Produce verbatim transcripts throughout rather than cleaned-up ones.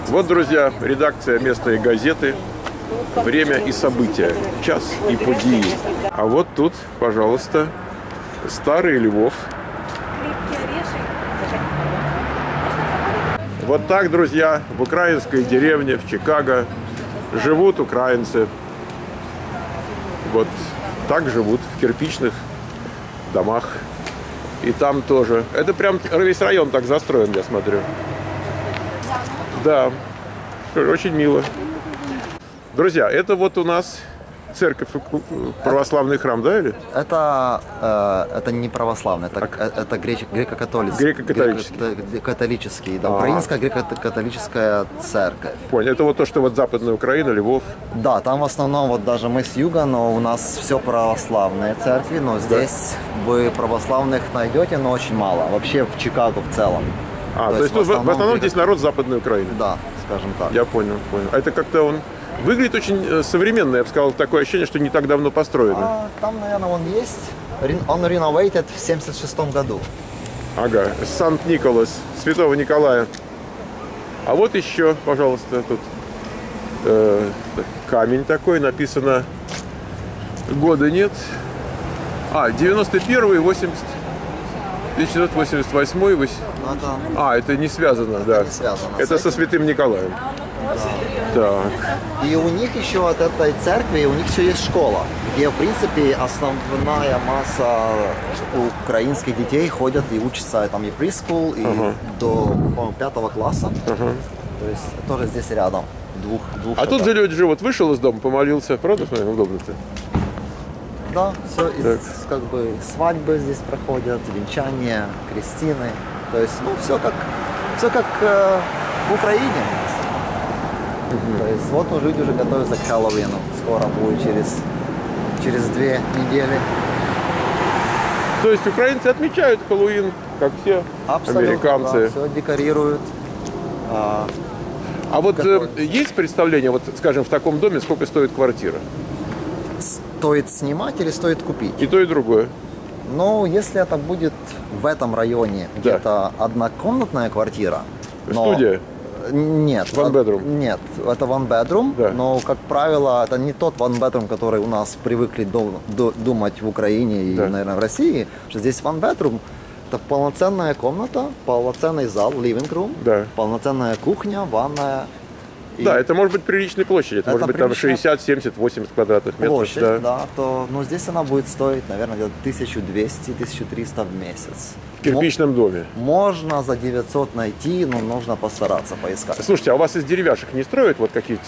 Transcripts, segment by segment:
Вот, друзья, редакция местной газеты «Время и события. Час и подии». А вот тут, пожалуйста, старый Львов. Вот так, друзья, в украинской деревне, в Чикаго, живут украинцы. Вот так живут в кирпичных домах. И там тоже. Это прям весь район так застроен, я смотрю. Да, очень мило. Друзья, это вот у нас церковь, православный храм, да, или? Это, э, это не православный, это, а... это греко-католический. Греко-католический. Греко-католический, да, А-а-а. Украинская греко-католическая церковь. Понял, это вот то, что вот Западная Украина, Львов. Да, там в основном, вот даже мы с юга, но у нас все православные церкви, но здесь да. Вы православных найдете, но очень мало. Вообще в Чикаго в целом. А, то, то есть, есть в основном, в основном здесь народ Западной Украины? Да, скажем так. Я понял, понял. А это как-то он выглядит очень современно, я бы сказал, такое ощущение, что не так давно построено. А, там, наверное, он есть. Он реновейтед в семьдесят шестом году. Ага, Сант-Николас, Святого Николая. А вот еще, пожалуйста, тут э, камень такой, написано, года нет. А, девяносто первый, восемьдесят, тысяча девятьсот восемьдесят восьмой. Это... А, это не связано, это да. Не связано это со Святым Николаем. Да. Так. И у них еще от этой церкви, у них еще есть школа, где, в принципе, основная масса украинских детей ходят и учатся там и прескул, и uh-huh. до, по-моему, пятого класса. Uh-huh. То есть тоже здесь рядом. Двух, двух а тут же люди живут, вышел из дома, помолился, правда, смотри, удобно-то? Да, все, из, как бы свадьбы здесь проходят, венчания, крестины. То есть, ну, все как, все как э, в Украине. Uh-huh. То есть, вот уже люди уже готовятся к Хэллоуину. Скоро будет, через, через две недели. То есть, украинцы отмечают Хэллоуин, как все абсолютно, американцы. Да, все декорируют. А, а вот э, есть представление, вот, скажем, в таком доме, сколько стоит квартира? Стоит снимать или стоит купить? И то, и другое. Ну, если это будет в этом районе, да. где-то однокомнатная квартира. Студия? Нет. One bedroom? Нет, это one bedroom, да. но, как правило, это не тот one bedroom, который у нас привыкли до, до, думать в Украине и, да. наверное, в России. Что здесь one bedroom – это полноценная комната, полноценный зал, living room, да. полноценная кухня, ванная. И... Да, это может быть приличной площади, это, это может быть там шестьдесят, семьдесят, восемьдесят квадратных метров. Площадь, да. да, то, ну, здесь она будет стоить, наверное, где-то тысяча двести - тысяча триста в месяц. В кирпичном доме? Можно за девятьсот найти, но нужно постараться поискать. Слушайте, а у вас из деревяшек не строят вот какие-то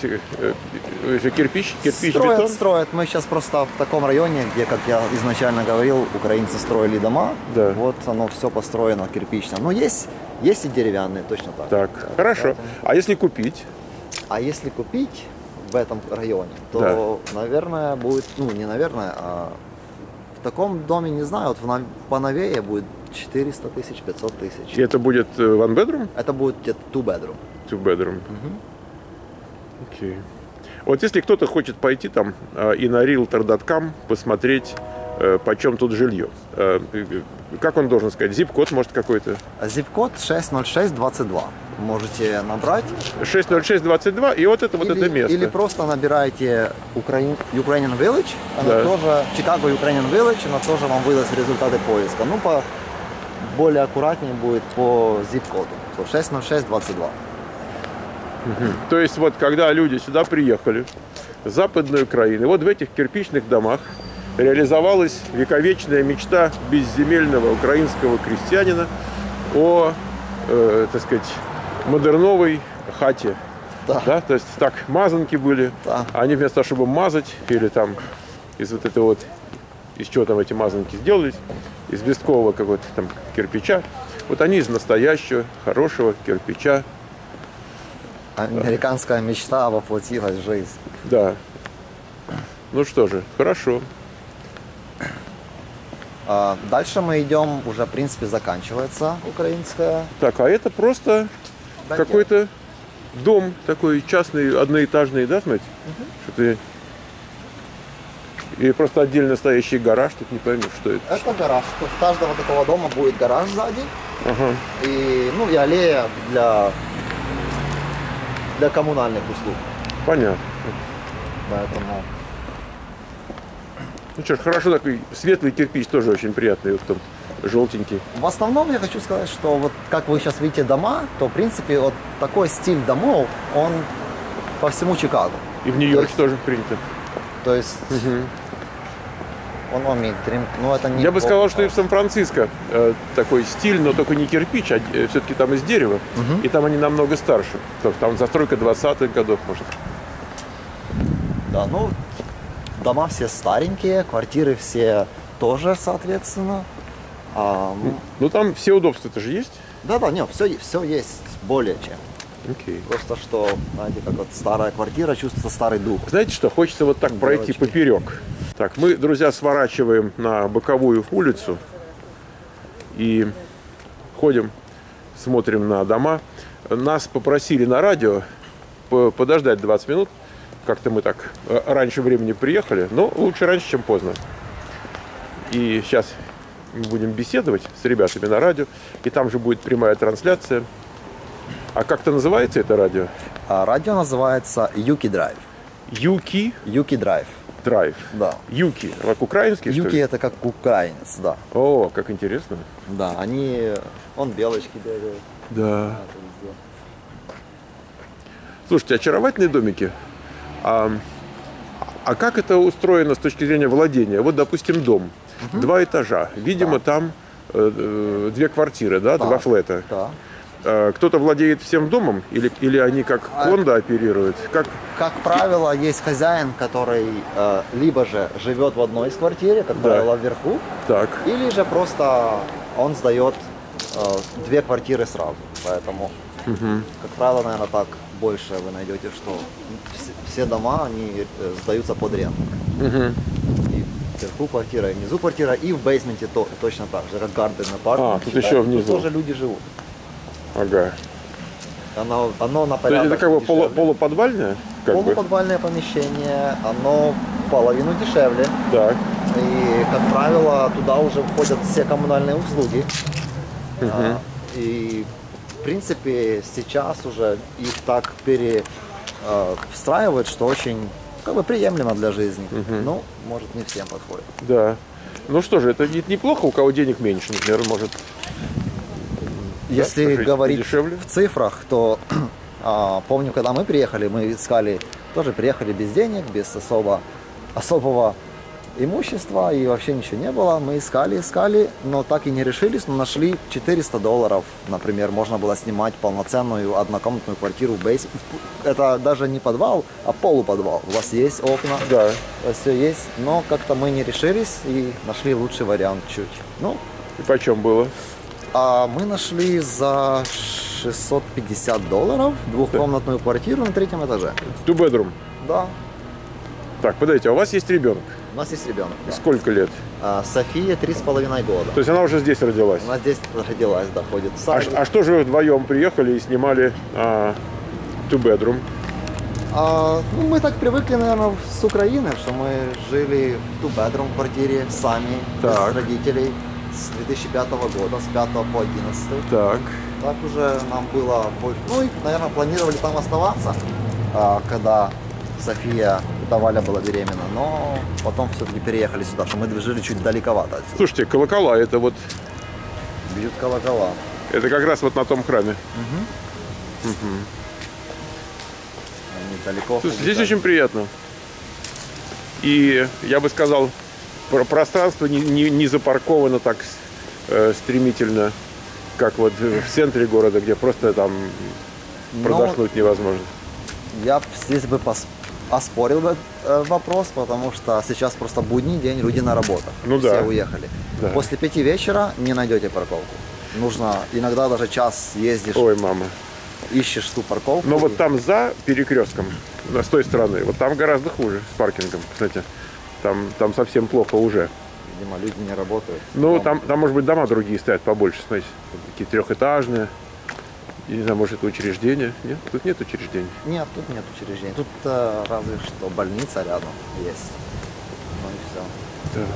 э, кирпич, кирпич, строят, бетон? Строят. Мы сейчас просто в таком районе, где, как я изначально говорил, украинцы строили дома. Да. Вот оно все построено кирпично. Но есть, есть и деревянные, точно так. Так, да, хорошо. поэтому... А если купить? А если купить в этом районе, то, да. наверное, будет, ну, не наверное, а в таком доме, не знаю, вот в, поновее будет четыреста тысяч, пятьсот тысяч. И это будет one bedroom? Это будет где-то two bedroom. Two bedroom. Окей. Okay. Вот если кто-то хочет пойти там и на риэлтор точка ком посмотреть, почем тут жилье, как он должен сказать? Зип-код, может, какой-то? Зип-код шесть ноль шесть двадцать два. Можете набрать. шесть ноль шесть двадцать два, и вот это или, вот это место. Или просто набираете Украин, Ukrainian Village, она да. тоже, Chicago Ukrainian Village, она тоже вам выдаст результаты поиска. Ну, по, более аккуратнее будет по zip-коду. шесть ноль шесть двадцать два. Угу. То есть, вот когда люди сюда приехали, с Западной Украины, вот в этих кирпичных домах реализовалась вековечная мечта безземельного украинского крестьянина о, э, так сказать, модерновой хате. Да. Да? То есть так мазанки были, да. Они вместо того, чтобы мазать, или там из вот этого вот, из чего там эти мазанки сделались, из листкового какого-то там кирпича, вот они из настоящего, хорошего кирпича. Американская мечта воплотилась в жизнь. Да. Ну что же, хорошо. Дальше мы идем, уже в принципе заканчивается украинская. Так, а это просто да, какой-то дом такой частный, одноэтажный, да, смотрите? Угу. Что-то я... И просто отдельно стоящий гараж, тут не поймешь, что это. Это гараж. Тут у каждого такого дома будет гараж сзади. Ага. И, ну, и аллея для, для коммунальных услуг. Понятно. Поэтому... Ну что ж, хорошо, такой светлый кирпич тоже очень приятный, вот там желтенький. В основном я хочу сказать, что вот как вы сейчас видите дома, то в принципе вот такой стиль домов, он по всему Чикаго. И в Нью-Йорке есть, тоже принято. То есть Угу. он умеет, ну это не... Я бы сказал, что и в Сан-Франциско э, такой стиль, но только не кирпич, а э, все-таки там из дерева. Угу. И там они намного старше. Там застройка двадцатых годов, может. Да, ну, дома все старенькие, квартиры все тоже, соответственно. А, ну, Ну там все удобства-то же есть? да-да, нет, все, все есть более чем. Окей. Просто что, знаете, как вот старая квартира, чувствуется старый дух. Знаете что, хочется вот так пройти Девочки. поперек. Так, мы, друзья, сворачиваем на боковую улицу и ходим, смотрим на дома. Нас попросили на радио по- подождать двадцать минут. Как-то мы так э, раньше времени приехали, но лучше раньше, чем поздно. И сейчас мы будем беседовать с ребятами на радио, и там же будет прямая трансляция. А как-то называется это радио? А радио называется Юки Драйв. Юки Юки Драйв, Драйв. да. Юки, как украинский, что Юки ли? это как украинец, да. О, как интересно. Да, они, он белочки бегают. Да. А, это везде. Слушайте, очаровательные домики. А, а как это устроено с точки зрения владения? Вот, допустим, дом. Два этажа. Видимо, там э, э, две квартиры, да, Да. два флета. Да. Э, кто-то владеет всем домом? Или, или они как А- кондо оперируют? Как... Как правило, есть хозяин, который э, либо же живет в одной из квартир, как Да. правило, вверху, Так. или же просто он сдает э, две квартиры сразу. Поэтому, как правило, наверное, так больше вы найдете, что все, все дома, они э, сдаются под рент. И вверху квартира, и внизу квартира, и в бейсменте то, точно так же, как Garden Apartment. А, тут еще внизу. Тут тоже люди живут. Ага. Оно, оно на То есть порядок это как бы полу- дешевле. полуподвальное? Как бы? Полуподвальное помещение, оно половину дешевле. Так. И, как правило, туда уже входят все коммунальные услуги. А, и, в принципе, сейчас уже их так перестраивают, что очень как бы приемлемо для жизни. Ну, может, не всем подходит. Да. Ну что же, это не- неплохо, у кого денег меньше, например, может. Если жить говорить дешевле? в цифрах, то а, помню, когда мы приехали, мы искали, тоже приехали без денег, без особо, особого имущества, и вообще ничего не было. Мы искали, искали, но так и не решились, но нашли четыреста долларов, например, можно было снимать полноценную однокомнатную квартиру в бейс. Это даже не подвал, а полуподвал. У вас есть окна, Да. у вас все есть, но как-то мы не решились и нашли лучший вариант чуть. Ну, И почем было? а мы нашли за шестьсот пятьдесят долларов двухкомнатную квартиру на третьем этаже. Two bedroom. Да, Так, подождите, а у вас есть ребенок? у нас есть ребенок. да. Сколько лет? А, София три с половиной года. То есть она уже здесь родилась? Она здесь родилась, да, ходит в А, садик. ш- а что же вы вдвоем приехали и снимали а, two bedroom? А, ну, мы так привыкли, наверное, с Украины, что мы жили в two-bedroom квартире сами, Так. без родителей с две тысячи пятого года, с пятого по одиннадцатый. Так. Так уже нам было больше. Ну и, наверное, планировали там оставаться, а, когда София, когда Валя была беременна. Но потом все-таки переехали сюда, что мы жили чуть далековато отсюда. Слушайте, колокола, это вот, Бьют колокола. это как раз вот на том храме. Они далеко. Слушайте, здесь очень приятно. И я бы сказал, про- пространство не, не- не запарковано так э, стремительно, как вот в центре города, где просто там Но продохнуть невозможно. я б здесь бы пос- оспорил бы э, вопрос, потому что сейчас просто будний день, люди на работах. Ну Все да. уехали. Да. После пяти вечера не найдете парковку. Нужно иногда даже час ездишь, Ой, мама. ищешь ту парковку. Но и- вот там за перекрестком, с той стороны, вот там гораздо хуже с паркингом, кстати. Там, там совсем плохо уже. Видимо, люди не работают. Ну, Но- там, там, может быть, дома другие стоят побольше, смотрите, там такие трехэтажные. Я не знаю, может, это учреждение? Нет, тут нет учреждений. Нет, тут нет учреждений. Тут э, разве что больница рядом есть. Ну и все. Так.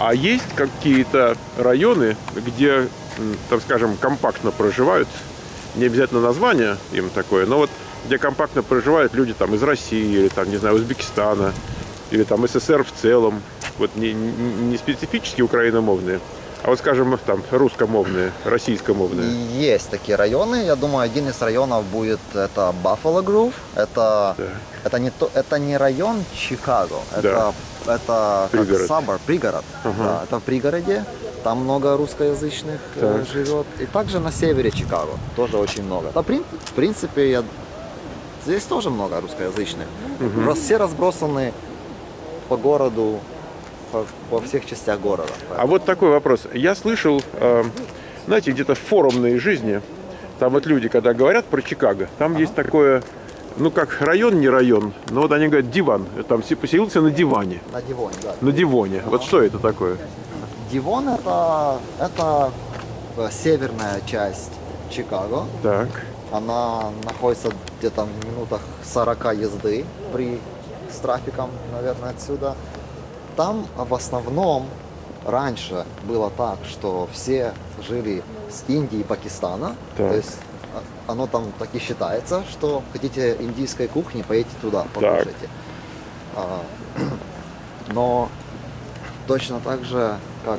А есть какие-то районы, где, так скажем, компактно проживают, не обязательно название им такое, но вот где компактно проживают люди там из России, или там, не знаю, Узбекистана, или там СССР в целом, вот не, не, не специфически украиномовные, а вот, скажем, там русско-мовные, российско-мовные. Есть такие районы. Я думаю, один из районов будет это Buffalo Grove. Это, Да. это, не, то, это не район Чикаго. Да. Это, это как Пригород. suburb, пригород. Ага. Да, это в пригороде. Там много русскоязычных э, Так. живет. И также на севере Чикаго тоже очень много. Да, прин- в принципе, я... здесь тоже много русскоязычных. Рас- Все разбросаны по городу, по, по всех частях города. А вот такой вопрос. Я слышал, э, знаете, где-то в форумной жизни, там вот люди, когда говорят про Чикаго, там есть такое, ну как район, не район, но вот они говорят диван, там все поселился на диване, На Дивоне, да. на дивоне. Вот что это такое? Дивон это, это э, северная часть Чикаго. Так, Она находится где-то в минутах сорока езды при, с трафиком, наверное, отсюда. Там в основном раньше было так, что все жили с Индии и Пакистана. Так. То есть а, оно там так и считается, что хотите индийской кухни, поедете туда, покушайте. А, но точно так же, как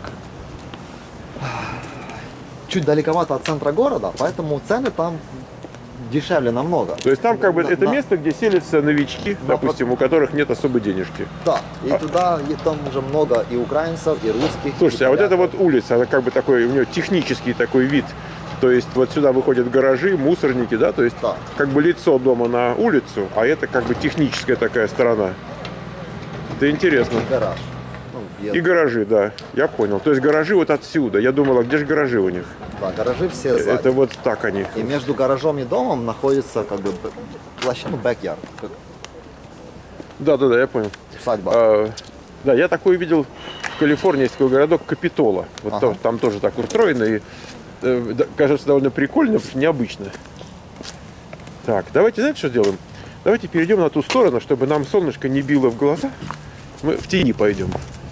чуть далековато от центра города, поэтому цены там дешевле намного. то есть там как бы Да, это да. место, где селятся новички, Да, допустим, у которых нет особой денежки. Да, и А- туда и там уже много и украинцев, и русских. Слушайте, и а вот эта поляков. вот улица, она как бы такой, у нее технический такой вид. То есть вот сюда выходят гаражи, мусорники, да, то есть Да. как бы лицо дома на улицу, а это как бы техническая такая сторона. Это интересно. И гараж. Ну, я- И гаражи, да, я понял. То есть гаражи вот отсюда. Я думал, а где же гаражи у них? Да, гаражи все сзади. Это вот так они. И между гаражом и домом находится как бы б- площадка, ну, бэк-ярд, как Да, да, да, я понял. усадьба. А, да, я такой видел в Калифорнии, есть такой городок Капитола. Вот Ага. там, там тоже так устроено и э, да, кажется довольно прикольно, необычно. Так, давайте, знаете, что сделаем? Давайте перейдем на ту сторону, чтобы нам солнышко не било в глаза. Мы в тени пойдем.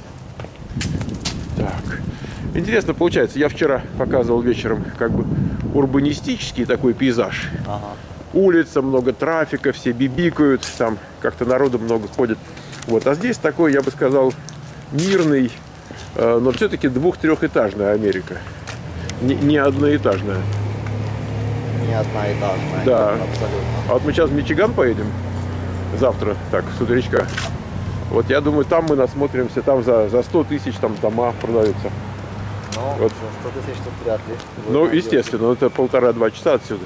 Так. Интересно получается, я вчера показывал вечером как бы урбанистический такой пейзаж. Ага. Улица, много трафика, все бибикают, там как-то народу много ходит. Вот. А здесь такой, я бы сказал, мирный, э, но все-таки двух-трехэтажная Америка. Не, не одноэтажная. Не одноэтажная. Да. Абсолютно. А вот мы сейчас в Мичиган поедем завтра, так, с утречка. Вот я думаю, там мы насмотримся, там за, за сто тысяч там дома продаются. Но Вот. за сто тысяч тут вряд ли. Вы Ну, найдете. естественно, это полтора-два часа отсюда.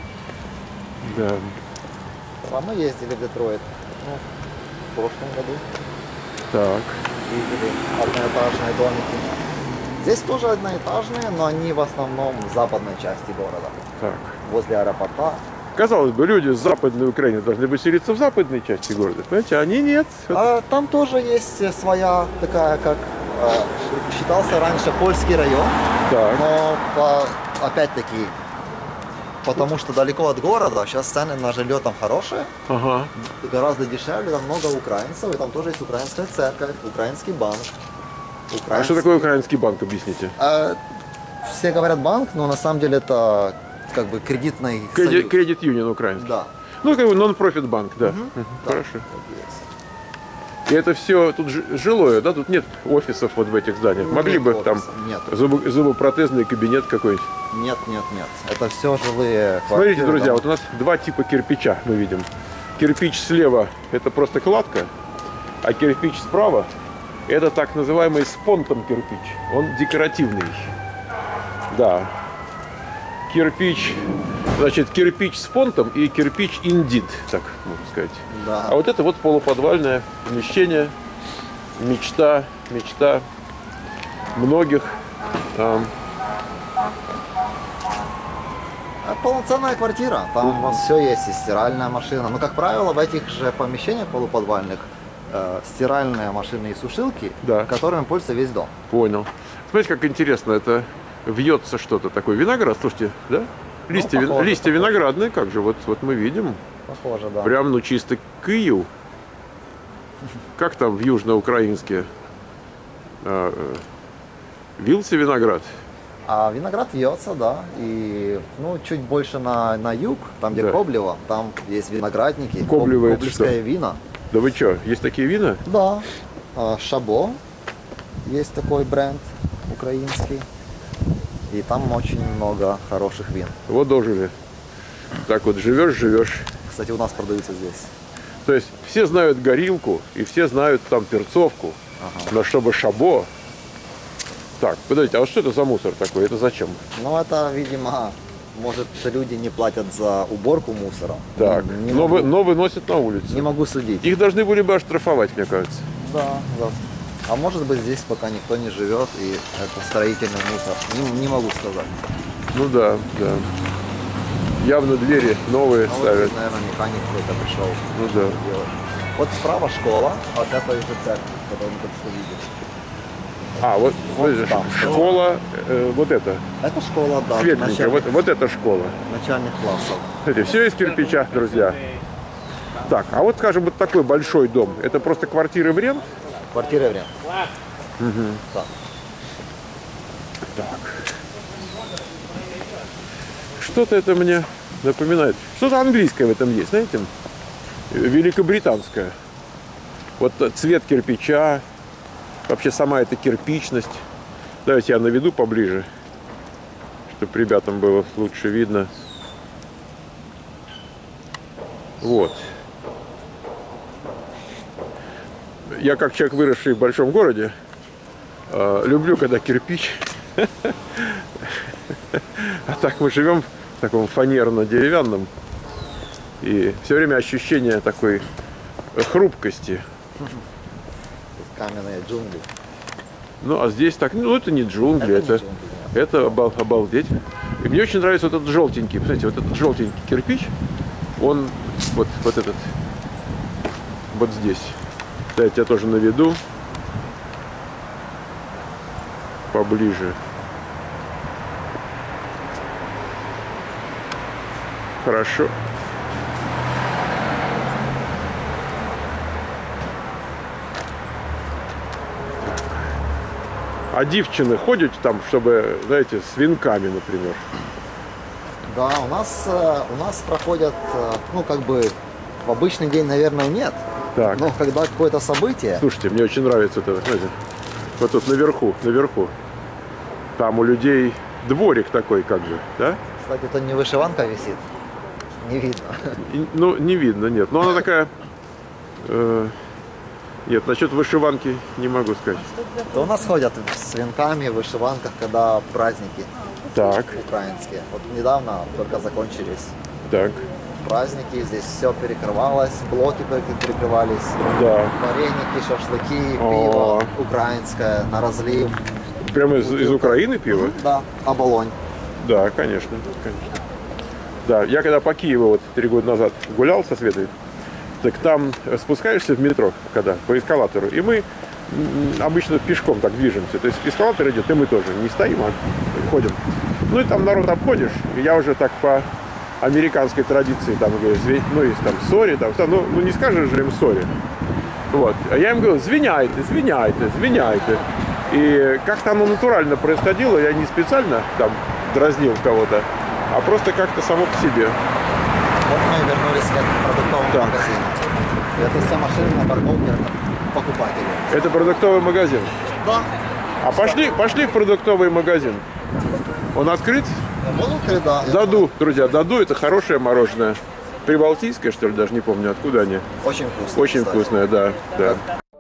Да. А мы ездили в Детройт, ну, в прошлом году. Так. Видели одноэтажные домики. Здесь тоже одноэтажные, но они в основном в западной части города, Так. возле аэропорта. Казалось бы, люди с Западной Украины должны бы селиться в западной части города. Понимаете, они нет. Вот. А там тоже есть своя такая, как э, считался раньше польский район, Так. но по- опять-таки, потому что далеко от города, сейчас цены на жилье там хорошие, Ага. гораздо дешевле, там много украинцев, и там тоже есть украинская церковь, украинский банк. А украинский- что такое украинский банк, объясните? А, все говорят банк, но на самом деле это как бы кредитный Кредит, союз. кредит юнион украинский. Да. Ну, как бы нон-профит банк, да. Мгм. Да, Хорошо. так есть. И это все тут ж- жилое, да? Тут нет офисов вот в этих зданиях. Могли Нет бы там офиса, нет. зубо- зубопротезный кабинет какой-нибудь. Нет, нет, нет. Это все жилые квартиры. Смотрите, друзья, дома. вот у нас два типа кирпича мы видим. Кирпич слева – это просто кладка, а кирпич справа – это так называемый спонтом кирпич. Он декоративный. Да. Кирпич, значит, кирпич с понтом и кирпич индит, так можно сказать. Да. А вот это вот полуподвальное помещение, мечта, мечта многих. Ам, А полноценная квартира. Там все есть, и стиральная машина. Но, как правило, в этих же помещениях полуподвальных э, стиральные машины и сушилки, Да. которыми пользуется весь дом. Понял. Смотрите, как интересно, это вьется что-то такое. Виноград, слушайте, да? Листья, вин- похоже, листья похоже. виноградные, как же, вот, вот мы видим. Похоже, да. Прям, ну, чисто Киев. Как там в южноукраинске? А, э, Вился виноград. А виноград вьется, да, и ну, чуть больше на, на юг, там, где Да. Коблево, там есть виноградники, Коблево это коблевское что? вино. Да вы что, есть такие вина? Да, А, Шабо, есть такой бренд украинский, и там очень много хороших вин. Вот дожили. Так вот живешь, живешь. Кстати, у нас продаются здесь. То есть все знают горилку и все знают там перцовку. Ага. Но чтобы шабо. Так, подождите, а вот что это за мусор такой? Это зачем? Ну, это, видимо, может, люди не платят за уборку мусора. Так, Не, но, могу, вы- но выносят на улицу. не могу судить. Их должны были бы оштрафовать, мне кажется. Да, да. А может быть, здесь пока никто не живет, и это строительный мусор. Не, не могу сказать. Ну да, да. Явно двери новые А вот ставят. здесь, наверное, механик какой-то пришел. Ну да. что-то делать. Вот справа школа, а вот это уже церковь, которую мы только что видели. А, вот, Вот смотрите, там. школа, э, вот это, Это школа, да, светленькая, начальных, вот, вот эта школа. начальных классов. Смотрите, все из кирпича, друзья. Так, а вот, скажем, вот такой большой дом, это просто квартиры в рент? Квартира время. Так. Так. Что-то это мне напоминает. Что-то английское в этом есть, знаете? Великобританское. Вот цвет кирпича, вообще сама эта кирпичность. Давайте я наведу поближе, чтобы ребятам было лучше видно. Вот. Я как человек, выросший в большом городе, э, люблю, когда кирпич. А так мы живем в таком фанерно-деревянном. И все время ощущение такой хрупкости. Каменные джунгли. Ну, а здесь так, ну, это не джунгли, Это это, не джунгли, да. это обал- обалдеть. И мне очень нравится вот этот желтенький, посмотрите, вот этот желтенький кирпич, он вот, вот этот, вот здесь. Да, я тебя тоже наведу поближе. Хорошо. А девчины ходят там, чтобы, знаете, с венками, например? Да, у нас, э, у нас проходят, э, ну, как бы, в обычный день, наверное, нет. Так. Но когда какое-то событие, Слушайте, мне очень нравится это, знаете, вот тут наверху, наверху. Там у людей дворик такой, как бы, да? кстати, это не вышиванка висит, не видно. И, ну, не видно, нет. Но она такая... э, нет, насчет вышиванки не могу сказать. То у нас ходят с венками, в вышиванках, когда праздники Так, украинские. Вот недавно только закончились так, праздники, здесь все перекрывалось, блоки перек- перекрывались, да. вареники, шашлыки, О. пиво украинское на разлив. Прямо из, из Украины пиво? Да, оболонь. Да, конечно, конечно. Да, я когда по Киеву вот три года назад гулял со Светой, так там спускаешься в метро, когда по эскалатору, и мы м, обычно пешком так движемся. То есть эскалатор идет, и мы тоже не стоим, а ходим. Ну и там народ обходишь, и я уже так по американской традиции, там, говорю, зве- ну, есть там сори, там, ну, ну не скажешь же им сори. Вот. А я им говорю, звиняйте, звиняйте, звиняйте. И как-то оно натурально происходило, я не специально там дразнил кого-то, а просто как-то само по себе. Вот мы вернулись к продуктовому Так. магазину. Это вся машина на парковке покупателей. Это продуктовый магазин. Да. А пошли, пошли в продуктовый магазин. Он открыт? Буду открыть, да. Даду, друзья, Даду, это хорошее мороженое. Прибалтийское, что ли, даже не помню, откуда они. Очень вкусно. Очень кстати. вкусное, да, да.